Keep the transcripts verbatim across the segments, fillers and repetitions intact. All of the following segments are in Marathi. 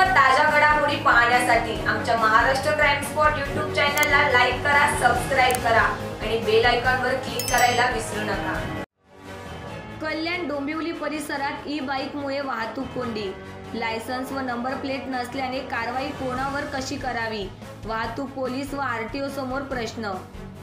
व ताज्या घडामोडी पाहण्यासाठी आमच्या महाराष्ट्र क्राईम स्पॉट यूट्यूब चॅनलला लाईक करा, सबस्क्राइब करा आणि बेल आयकॉनवर क्लिक करायला विसरू नका। कल्याण डोंबिवली परिसरात ई बाईकमुळे वाहतूक कोंडी, लायसन्स व नंबर प्लेट नसल्याने कारवाई कोणावर कशी करावी, वाहतूक पोलीस व आरटीओ समोर प्रश्न।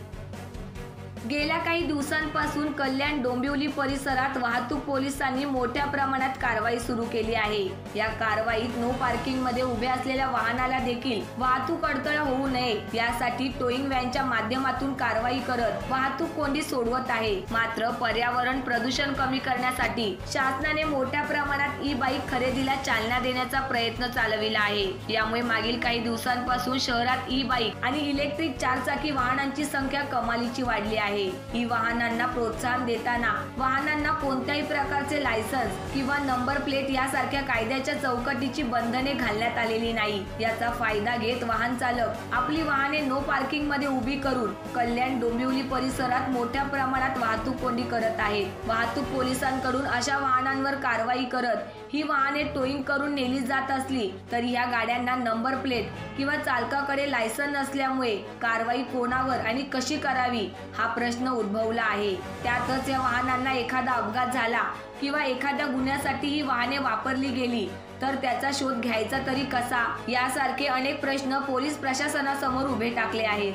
गेल्या काही दिवसांपासून कल्याण डोंबिवली परिसरात वाहतूक पोलिसांनी मोठ्या प्रमाणात कारवाई सुरू केली आहे। या कारवाईत नो पार्किंग मध्ये उभ्या असलेल्या वाहनाला देखील वाहतूक अडथळा होऊ नये यासाठी टोईंग व्हॅनच्या माध्यमातून कारवाई करत वाहतूक कोंडी सोडवत आहे। मात्र पर्यावरण प्रदूषण कमी करण्यासाठी शासनाने मोठ्या प्रमाणात ई बाईक खरेदीला चालना देण्याचा प्रयत्न चालविला आहे। यामुळे मागील काही दिवसांपासून शहरात ई बाईक आणि इलेक्ट्रिक चारचाकी वाहनांची संख्या कमालीची वाढली आहे। ई वाहनांना प्रोत्साहन देताना वाहनांना कोणत्याही प्रकारचे लायसन्स किंवा नंबर प्लेट यासारख्या कायद्याच्या चौकटीची बंधने घालण्यात आलेली नाही। याचा फायदा घेत वाहन चालक आपली वाहने नो पार्किंग मध्ये उभी करून कल्याण डोंबिवली परिसरात मोठ्या प्रमाणात वाहतूक कोंडी करत आहेत। वाहतूक पोलिसांकडून अशा वाहनांवर कारवाई करत ही वाहने टोईंग करून नेली जात असली तरी या गाड्यांना नंबर प्लेट किंवा चालकाकडे लायसन्स नसल्यामुळे कारवाई कोणावर आणि कशी करावी हा प्रश्न उद्भवला आहे। त्यातच या वाहनांना एखादा अपघात झाला किंवा एखाद्या गुन्ह्यासाठी ही वाहने वापरली गेली तर त्याचा शोध घ्यायचा तरी कसा, यासारखे अनेक प्रश्न पोलीस प्रशासनासमोर उभे टाकले आहेत।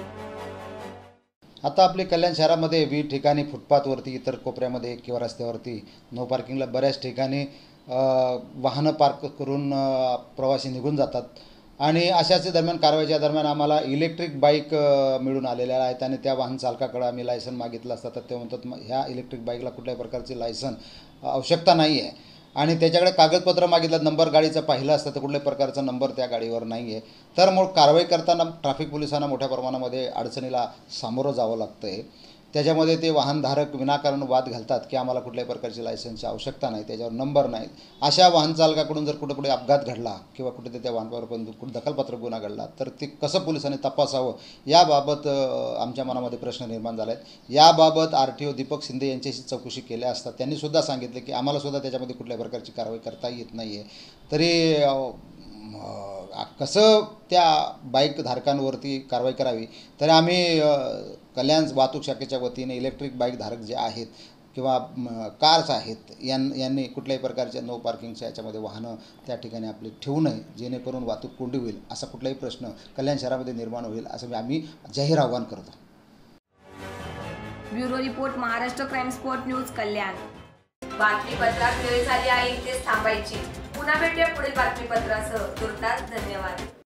आता आपले कल्याण शहरामध्ये विविध ठिकाणी फुटपाथवरती, इतर कोपऱ्यामध्ये किंवा रस्त्यावरती नो पार्किंगला बऱ्याच ठिकाणी वाहनं पार्क करून प्रवासी निघून जातात आणि अशाच दरम्यान कारवाईच्या दरम्यान आम्हाला इलेक्ट्रिक बाईक मिळून आलेल्या आहेत आणि त्या वाहन चालकाकडे आम्ही लायसन मागितलं असतं तर ते म्हणतात ह्या इलेक्ट्रिक बाईकला कुठल्याही प्रकारची लायसन आवश्यकता नाही आहे आणि त्याच्याकडे कागदपत्र मागितलं, नंबर गाडीचा पाहिलं असतं तर कुठल्याही प्रकारचा नंबर त्या गाडीवर नाही आहे। तर मग कारवाई करताना ट्रॅफिक पोलिसांना मोठ्या प्रमाणामध्ये अडचणीला सामोरं जावं लागतं आहे। त्याच्यामध्ये ते वाहनधारक विनाकारण वाद घालतात की आम्हाला कुठल्याही प्रकारची लायसन्सची आवश्यकता नाही, त्याच्यावर नंबर नाहीत। अशा वाहन चालकाकडून जर कुठे कुठे अपघात घडला किंवा कुठे त्या वाहनावर पण दखलपात्र गुन्हा घडला तर ते कसं पोलिसांनी तपासावं याबाबत आमच्या मनामध्ये प्रश्न निर्माण झाला आहे। याबाबत R T O Deepak Shinde यांच्याशी चौकशी केल्या असता त्यांनीसुद्धा सांगितले की आम्हालासुद्धा त्याच्यामध्ये कुठल्या प्रकारची कारवाई करता येत नाही आहे। तरी कसं त्या बाईक धारकांवरती कारवाई करावी तर आम्ही कल्याण वाहतूक शाखेच्या वतीने इलेक्ट्रिक बाईक धारक जे आहेत किंवा कार्स आहेत यां यांनी कुठल्याही प्रकारच्या नो पार्किंगच्या याच्यामध्ये वाहनं त्या ठिकाणी आपली ठेवू नये, जेणेकरून वाहतूक कोंडी होईल असा कुठलाही प्रश्न कल्याण शहरामध्ये निर्माण होईल असं आम्ही जाहीर आवाहन करतो। Bureau report, Maharashtra crime spot news, Kalyan. बातमीपत्रात वेळ झाली आहे इथेच थांबायची। पुन्हा भेटूया पुढील बातमीपत्रासह। तुर्तास धन्यवाद।